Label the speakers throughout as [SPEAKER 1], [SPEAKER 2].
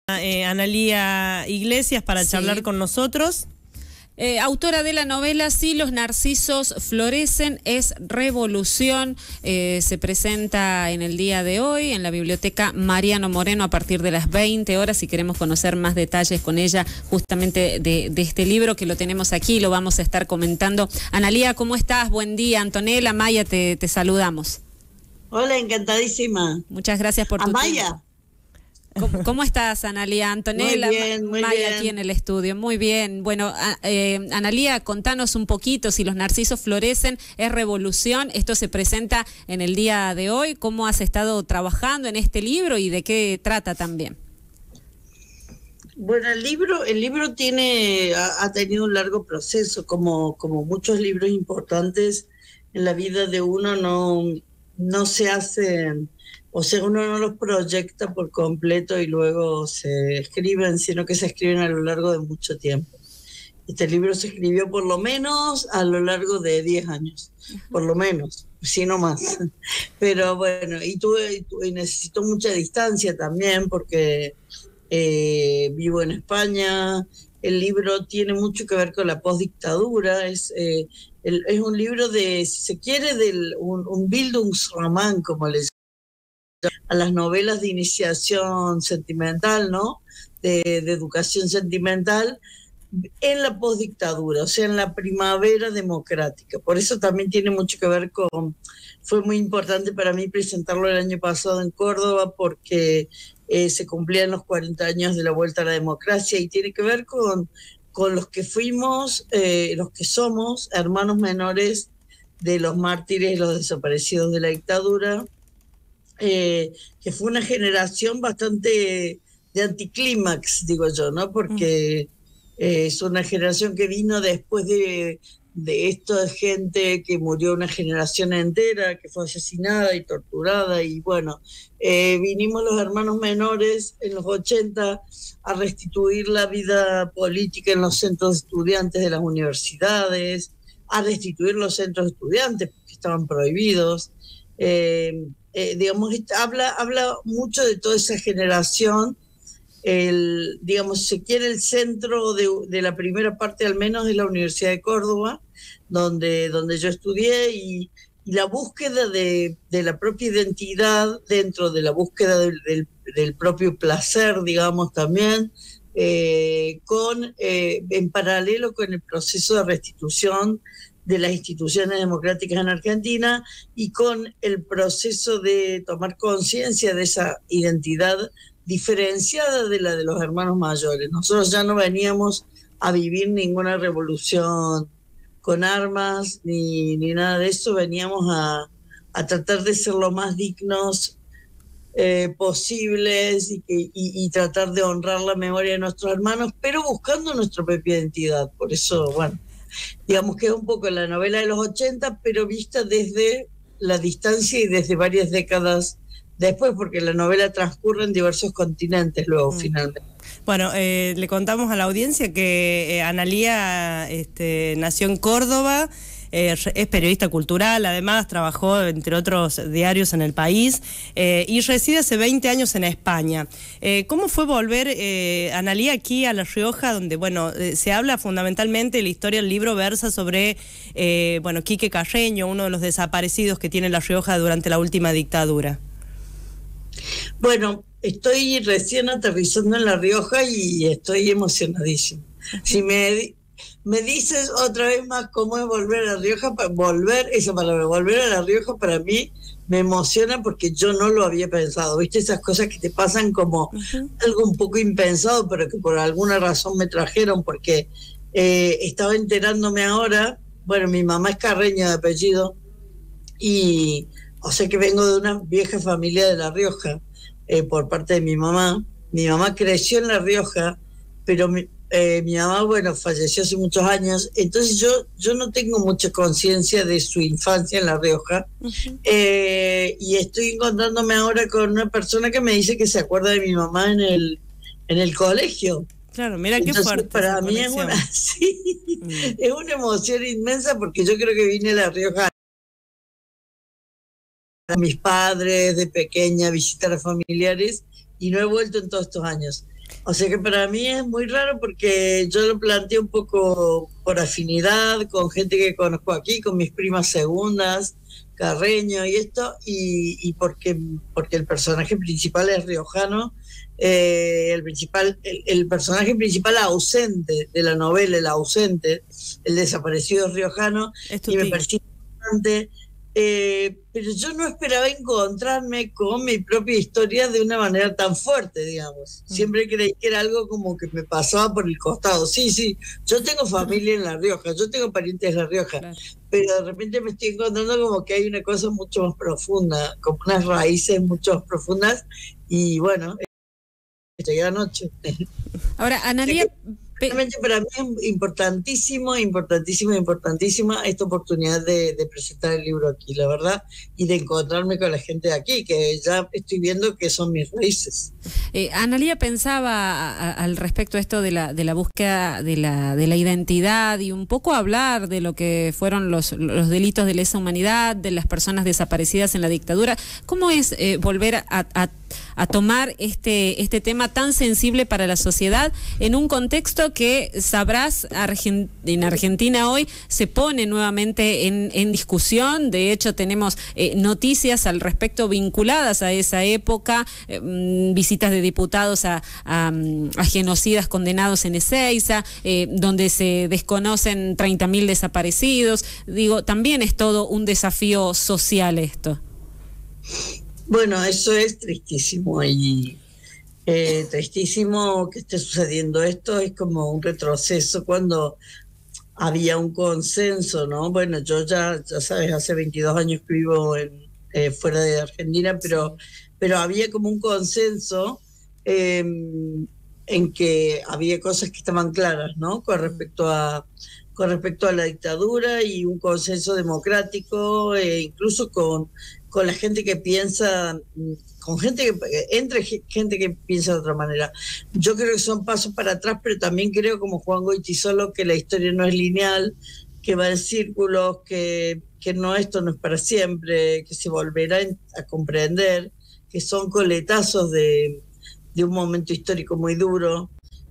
[SPEAKER 1] Analía Iglesias para charlar con nosotros.
[SPEAKER 2] Autora de la novela Si los narcisos florecen, es revolución. Se presenta en el día de hoy en la Biblioteca Mariano Moreno a partir de las 20 horas. Si queremos conocer más detalles con ella justamente de este libro, que lo tenemos aquí, lo vamos a estar comentando. Analía, ¿cómo estás? Buen día. Antonella, Maya, te saludamos.
[SPEAKER 3] Hola, encantadísima.
[SPEAKER 2] Muchas gracias por tu tiempo. ¿Cómo estás, Analía? Antonella,
[SPEAKER 3] muy bien, muy
[SPEAKER 2] Maya
[SPEAKER 3] bien.
[SPEAKER 2] Aquí en el estudio. Muy bien. Bueno, Analía, contanos un poquito. Si los narcisos florecen, es revolución. Esto se presenta en el día de hoy. ¿Cómo has estado trabajando en este libro y de qué trata también?
[SPEAKER 3] Bueno, el libro ha tenido un largo proceso, como muchos libros importantes en la vida de uno no se hacen, o sea, uno no los proyecta por completo y luego se escriben, sino que se escriben a lo largo de mucho tiempo. Este libro se escribió por lo menos a lo largo de 10 años, por lo menos, si no más. Pero bueno, y necesito mucha distancia también porque vivo en España. El libro tiene mucho que ver con la postdictadura. Es un libro de, si se quiere, un Bildungsroman, como les llaman a las novelas de iniciación sentimental, ¿no? De educación sentimental en la postdictadura, o sea, en la primavera democrática. Por eso también tiene mucho que ver fue muy importante para mí presentarlo el año pasado en Córdoba, porque se cumplían los 40 años de la vuelta a la democracia, y tiene que ver con los que fuimos, los que somos hermanos menores de los mártires y los desaparecidos de la dictadura, que fue una generación bastante de anticlímax, digo yo, ¿no? Porque es una generación que vino después de esta gente que murió, una generación entera que fue asesinada y torturada, y bueno, vinimos los hermanos menores en los 80 a restituir la vida política en los centros de estudiantes de las universidades, a restituir los centros de estudiantes porque estaban prohibidos. Digamos, habla mucho de toda esa generación. Digamos, si se quiere, el centro de la primera parte al menos es la Universidad de Córdoba, donde yo estudié, y la búsqueda de la propia identidad dentro de la búsqueda del propio placer, digamos, también, en paralelo con el proceso de restitución de las instituciones democráticas en Argentina, y con el proceso de tomar conciencia de esa identidad diferenciada de la de los hermanos mayores. Nosotros ya no veníamos a vivir ninguna revolución con armas ni nada de eso, veníamos a tratar de ser lo más dignos posibles, y tratar de honrar la memoria de nuestros hermanos, pero buscando nuestra propia identidad. Por eso, bueno, digamos que es un poco la novela de los 80, pero vista desde la distancia y desde varias décadas después, porque la novela transcurre en diversos continentes luego, finalmente.
[SPEAKER 1] Bueno, le contamos a la audiencia que Analía nació en Córdoba, es periodista cultural, además trabajó entre otros diarios en el país, y reside hace 20 años en España. ¿Cómo fue volver, Analía, aquí a La Rioja, donde, bueno, se habla fundamentalmente de la historia? El libro versa sobre, Quique Carreño, uno de los desaparecidos que tiene La Rioja durante la última dictadura.
[SPEAKER 3] Bueno, estoy recién aterrizando en La Rioja y estoy emocionadísima. Si me dices otra vez más cómo es volver a La Rioja, volver a La Rioja para mí me emociona, porque yo no lo había pensado. ¿Viste? Esas cosas que te pasan como algo un poco impensado, pero que por alguna razón me trajeron, porque estaba enterándome ahora. Bueno, mi mamá es carreña de apellido, y o sea que vengo de una vieja familia de La Rioja, por parte de mi mamá. Mi mamá creció en La Rioja, pero mi mamá, bueno, falleció hace muchos años, entonces yo no tengo mucha conciencia de su infancia en La Rioja, y estoy encontrándome ahora con una persona que me dice que se acuerda de mi mamá en el colegio.
[SPEAKER 1] Claro, mira. Entonces, qué fuerte.
[SPEAKER 3] Para mí es es una emoción inmensa, porque yo creo que vine a La Rioja a mis padres de pequeña, visitar a familiares, y no he vuelto en todos estos años. O sea que para mí es muy raro porque yo lo planteé un poco por afinidad, con gente que conozco aquí, con mis primas segundas, Carreño y esto, y porque el personaje principal es riojano, el personaje principal ausente de la novela, el ausente, el desaparecido es riojano, y me pareció importante. Pero yo no esperaba encontrarme con mi propia historia de una manera tan fuerte, digamos. Siempre creí que era algo como que me pasaba por el costado. Sí, yo tengo familia en La Rioja, yo tengo parientes en La Rioja, claro, pero de repente me estoy encontrando como que hay una cosa mucho más profunda, como unas raíces mucho más profundas, y bueno, llegué anoche.
[SPEAKER 2] Ahora, Analía...
[SPEAKER 3] Realmente para mí es importantísima esta oportunidad de presentar el libro aquí, la verdad, y de encontrarme con la gente de aquí, que ya estoy viendo que son mis raíces.
[SPEAKER 2] Analía pensaba al respecto de esto de la búsqueda de la identidad y un poco hablar de lo que fueron los delitos de lesa humanidad, de las personas desaparecidas en la dictadura. ¿Cómo es volver a tomar este tema tan sensible para la sociedad en un contexto que sabrás en Argentina hoy se pone nuevamente en discusión? De hecho tenemos noticias al respecto vinculadas a esa época, visitas de diputados a genocidas condenados en Ezeiza, donde se desconocen 30.000 desaparecidos. Digo, también es todo un desafío social esto.
[SPEAKER 3] Bueno, eso es tristísimo y tristísimo que esté sucediendo esto. Es como un retroceso cuando había un consenso, ¿no? Bueno, yo ya sabes, hace 22 años que vivo fuera de Argentina, pero había como un consenso en que había cosas que estaban claras, ¿no? Con respecto a la dictadura, y un consenso democrático, incluso con la gente que piensa, entre gente que piensa de otra manera. Yo creo que son pasos para atrás, pero también creo, como Juan Goytisolo, que la historia no es lineal, que va en círculos, que no, esto no es para siempre, que se volverá a comprender, que son coletazos de un momento histórico muy duro.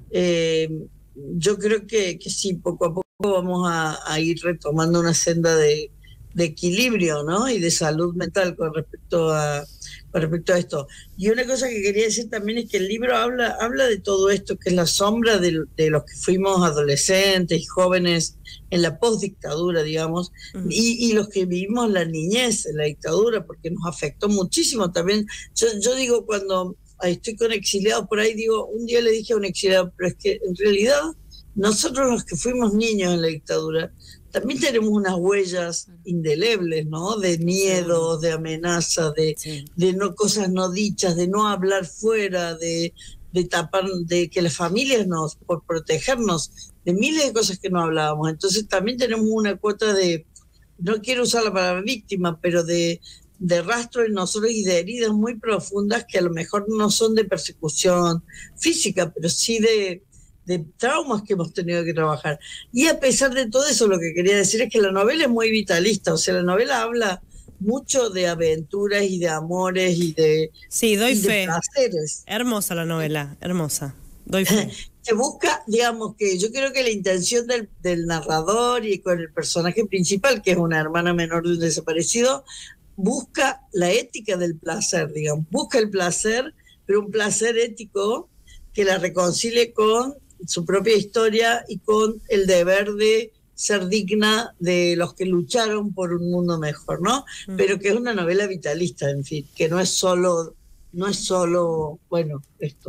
[SPEAKER 3] Yo creo que sí, poco a poco vamos a ir retomando una senda de equilibrio, ¿no? Y de salud mental con respecto a esto. Y una cosa que quería decir también es que el libro habla de todo esto, que es la sombra de los que fuimos adolescentes y jóvenes en la postdictadura, digamos, y los que vivimos la niñez en la dictadura, porque nos afectó muchísimo también. Yo digo, cuando estoy con exiliados por ahí, digo, un día le dije a un exiliado, pero es que en realidad nosotros los que fuimos niños en la dictadura también tenemos unas huellas indelebles, ¿no? De miedo, de amenaza, de cosas no dichas, de no hablar fuera, de tapar, de que las familias por protegernos, de miles de cosas que no hablábamos. Entonces también tenemos una cuota de, no quiero usar la palabra víctima, pero de rastro en nosotros y de heridas muy profundas que a lo mejor no son de persecución física, pero sí de traumas que hemos tenido que trabajar. Y a pesar de todo eso, lo que quería decir es que la novela es muy vitalista, o sea, la novela habla mucho de aventuras y de amores y de,
[SPEAKER 1] doy fe.
[SPEAKER 3] De placeres.
[SPEAKER 1] Hermosa la novela, hermosa. Doy fe.
[SPEAKER 3] Se busca, digamos, que yo creo que la intención del narrador y con el personaje principal, que es una hermana menor de un desaparecido, busca la ética del placer, digamos, busca el placer, pero un placer ético que la reconcilie con su propia historia y con el deber de ser digna de los que lucharon por un mundo mejor, ¿no? Pero que es una novela vitalista, en fin, que no es solo, bueno,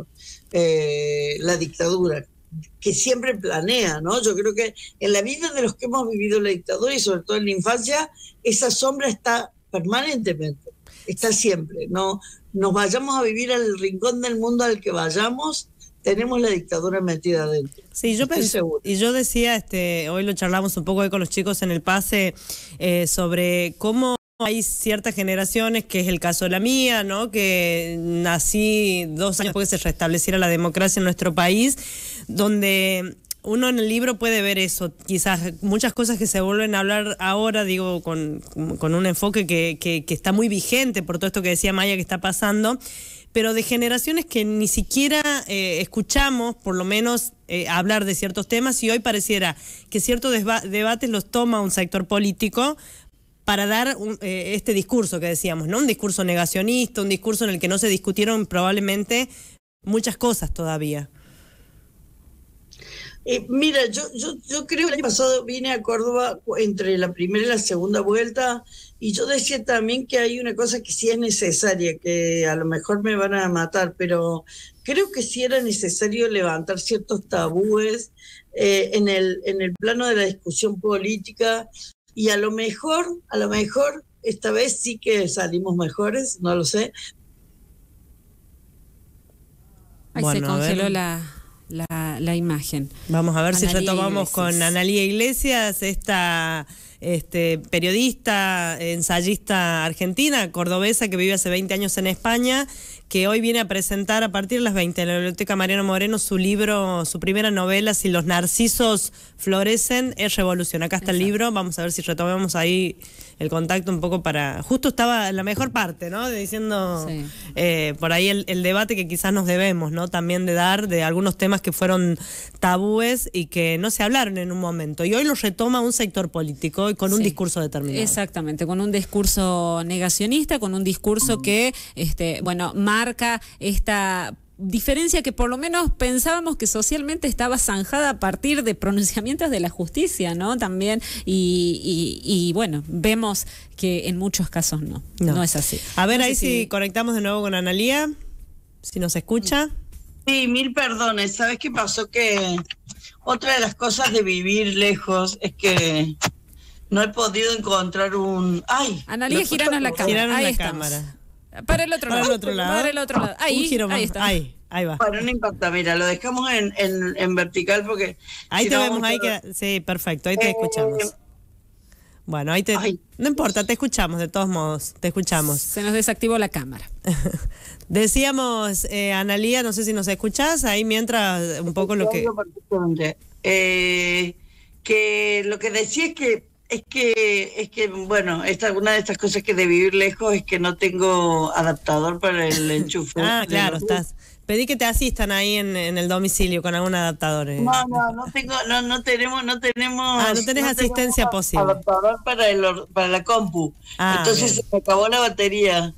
[SPEAKER 3] la dictadura, que siempre planea, ¿no? Yo creo que en la vida de los que hemos vivido la dictadura y sobre todo en la infancia, esa sombra está permanentemente, está siempre, ¿no? Nos vayamos a vivir al rincón del mundo al que vayamos, tenemos la dictadura metida adentro.
[SPEAKER 1] Sí, yo pensé, y yo decía, hoy lo charlamos un poco con los chicos en el pase, sobre cómo hay ciertas generaciones, que es el caso de la mía, ¿no? Que nací 2 años después que se restableciera la democracia en nuestro país, donde uno en el libro puede ver eso, quizás muchas cosas que se vuelven a hablar ahora, digo, con un enfoque que está muy vigente por todo esto que decía Maya que está pasando, pero de generaciones que ni siquiera escuchamos, por lo menos, hablar de ciertos temas, y hoy pareciera que ciertos debates los toma un sector político para dar este discurso que decíamos, ¿no? Un discurso negacionista, un discurso en el que no se discutieron probablemente muchas cosas todavía.
[SPEAKER 3] Mira, yo creo que el año pasado vine a Córdoba entre la primera y la segunda vuelta, y yo decía también que hay una cosa que sí es necesaria, que a lo mejor me van a matar, pero creo que sí era necesario levantar ciertos tabúes en el plano de la discusión política, y a lo mejor esta vez sí que salimos mejores, no lo sé.
[SPEAKER 2] Ahí bueno, se congeló la imagen.
[SPEAKER 1] Vamos a ver si retomamos con Analía Iglesias, esta periodista, ensayista argentina, cordobesa, que vive hace 20 años en España, que hoy viene a presentar a partir de las 20 en la Biblioteca Mariano Moreno su libro, su primera novela, Si los narcisos florecen, es revolución. Acá está el libro, vamos a ver si retomamos ahí el contacto un poco para... Justo estaba en la mejor parte, ¿no? Diciendo por ahí el debate que quizás nos debemos, ¿no? También de dar de algunos temas que fueron tabúes y que no se hablaron en un momento. Y hoy los retoma un sector político y con un discurso determinado.
[SPEAKER 2] Exactamente, con un discurso negacionista, con un discurso que, marca esta diferencia que por lo menos pensábamos que socialmente estaba zanjada a partir de pronunciamientos de la justicia, ¿no? También, y bueno, vemos que en muchos casos no es así.
[SPEAKER 1] A ver, ahí si conectamos de nuevo con Analía, si nos escucha.
[SPEAKER 3] Sí, mil perdones. ¿Sabes qué pasó? Que otra de las cosas de vivir lejos es que no he podido encontrar un... ¡Ay!
[SPEAKER 2] Analía, giranos la cámara. Ahí estamos. Para el otro lado. Para el otro lado. Ahí está.
[SPEAKER 1] Ahí va.
[SPEAKER 3] Bueno, no importa, mira, lo dejamos en vertical porque...
[SPEAKER 1] Ahí te vemos, ahí queda... Sí, perfecto, ahí te escuchamos. Bueno, no importa, te escuchamos, de todos modos, te escuchamos.
[SPEAKER 2] Se nos desactivó la cámara.
[SPEAKER 1] Decíamos, Analía, no sé si nos escuchás, ahí mientras un poco lo que...
[SPEAKER 3] Que lo que decía es que bueno, una de estas cosas que de vivir lejos es que no tengo adaptador para el enchufe.
[SPEAKER 1] Claro, pedí que te asistan ahí en el domicilio con algún adaptador.
[SPEAKER 3] No tenemos.
[SPEAKER 1] No tenés asistencia posible.
[SPEAKER 3] Adaptador para la compu. Entonces se me acabó la batería.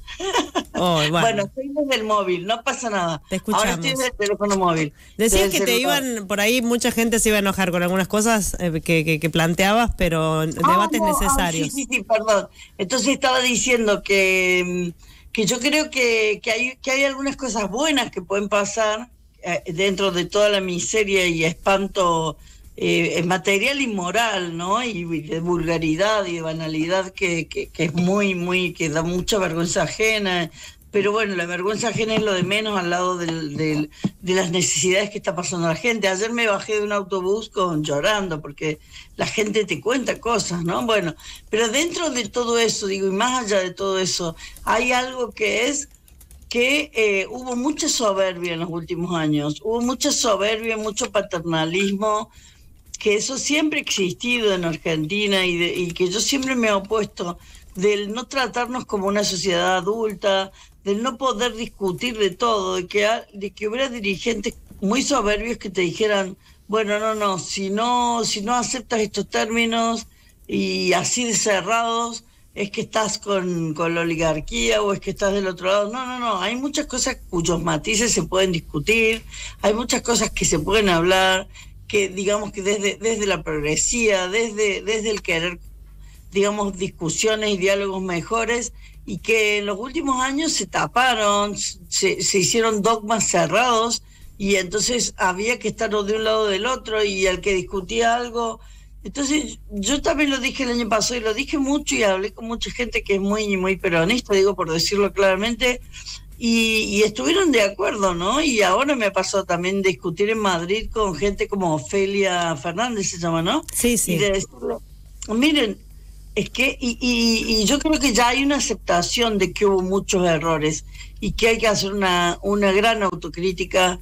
[SPEAKER 3] Bueno, estoy desde el móvil, no pasa nada.
[SPEAKER 1] Te escuchamos.
[SPEAKER 3] Ahora estoy desde el teléfono móvil.
[SPEAKER 1] Decías que te iban, por ahí mucha gente se iba a enojar con algunas cosas que planteabas, pero debates necesarios.
[SPEAKER 3] Sí, perdón. Entonces estaba diciendo que yo creo que hay algunas cosas buenas que pueden pasar dentro de toda la miseria y espanto material y moral, ¿no? Y de vulgaridad y de banalidad que es que da mucha vergüenza ajena. Pero bueno, la vergüenza ajena es lo de menos al lado de las necesidades que está pasando la gente. Ayer me bajé de un autobús llorando porque la gente te cuenta cosas, ¿no? Bueno, pero dentro de todo eso, digo, y más allá de todo eso, hay algo que es que hubo mucha soberbia en los últimos años. Hubo mucha soberbia, mucho paternalismo, que eso siempre ha existido en Argentina y que yo siempre me he opuesto, del no tratarnos como una sociedad adulta, del no poder discutir de todo, de que hubiera dirigentes muy soberbios que te dijeran, bueno, si no aceptas estos términos y así de cerrados, es que estás con la oligarquía o es que estás del otro lado. No, hay muchas cosas cuyos matices se pueden discutir, hay muchas cosas que se pueden hablar, que digamos que desde la progresía, desde el querer, digamos, discusiones y diálogos mejores, y que en los últimos años se taparon, se hicieron dogmas cerrados, y entonces había que estar de un lado o del otro, y el que discutía algo... Entonces yo también lo dije el año pasado, y lo dije mucho, y hablé con mucha gente que es muy, muy peronista, digo, por decirlo claramente, y estuvieron de acuerdo, ¿no? Y ahora me ha pasado también discutir en Madrid con gente como Ofelia Fernández, se llama, ¿no?
[SPEAKER 1] Sí.
[SPEAKER 3] Y de decirle, miren, es que, y yo creo que ya hay una aceptación de que hubo muchos errores y que hay que hacer una gran autocrítica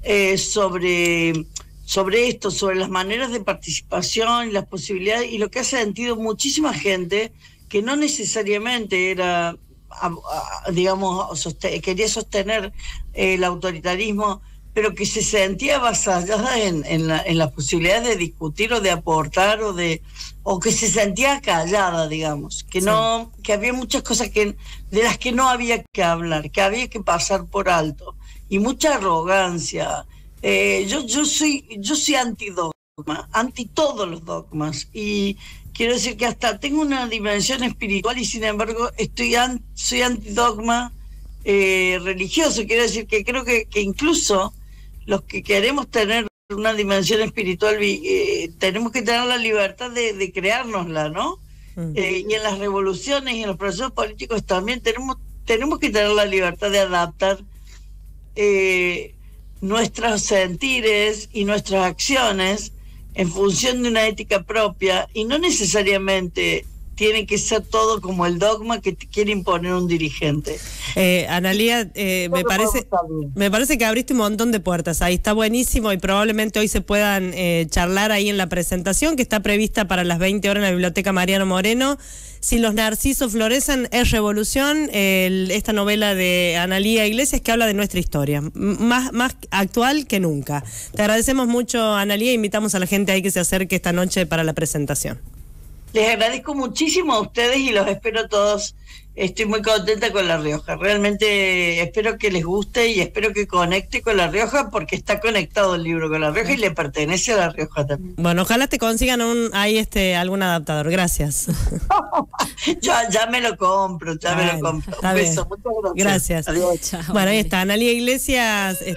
[SPEAKER 3] sobre esto, sobre las maneras de participación y las posibilidades, y lo que ha sentido muchísima gente que no necesariamente era digamos, quería sostener el autoritarismo, pero que se sentía avasallada en las posibilidades de discutir o de aportar o que se sentía callada, digamos, que no, que había muchas cosas de las que no había que hablar, que había que pasar por alto, y mucha arrogancia. Yo soy antidogma, anti todos los dogmas, y quiero decir que hasta tengo una dimensión espiritual y sin embargo soy antidogma religioso. Quiero decir que creo que incluso los que queremos tener una dimensión espiritual tenemos que tener la libertad de creárnosla, ¿no? Y en las revoluciones y en los procesos políticos también tenemos que tener la libertad de adaptar nuestros sentires y nuestras acciones en función de una ética propia, y no necesariamente tiene que ser todo como el dogma que te quiere imponer un dirigente.
[SPEAKER 1] Analía, me parece que abriste un montón de puertas ahí, está buenísimo, y probablemente hoy se puedan charlar ahí en la presentación que está prevista para las 20 horas en la Biblioteca Mariano Moreno. Si los narcisos florecen es revolución, esta novela de Analía Iglesias que habla de nuestra historia, más actual que nunca. Te agradecemos mucho, Analía, e invitamos a la gente ahí que se acerque esta noche para la presentación.
[SPEAKER 3] Les agradezco muchísimo a ustedes y los espero todos. Estoy muy contenta con La Rioja. Realmente espero que les guste y espero que conecte con La Rioja, porque está conectado el libro con La Rioja y le pertenece a La Rioja también.
[SPEAKER 1] Bueno, ojalá te consigan algún adaptador. Gracias.
[SPEAKER 3] Ya me lo compro, me lo compro. Un beso, muchas gracias.
[SPEAKER 1] Gracias.
[SPEAKER 3] Adiós.
[SPEAKER 2] Chao.
[SPEAKER 1] Bueno, ahí está, Analía Iglesias.